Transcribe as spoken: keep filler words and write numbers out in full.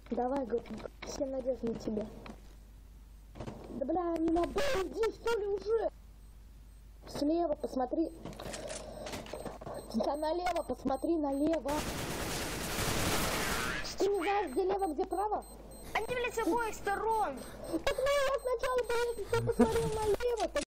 Давай, гопник, все надежды на тебя. Да бля, не надо, иди, что ли, уже? Слева посмотри. Да налево посмотри, налево. Ты не знаешь, где лево, где право? Они, блядь, с обоих сторон. Так ну я сначала, конечно, посмотрел налево.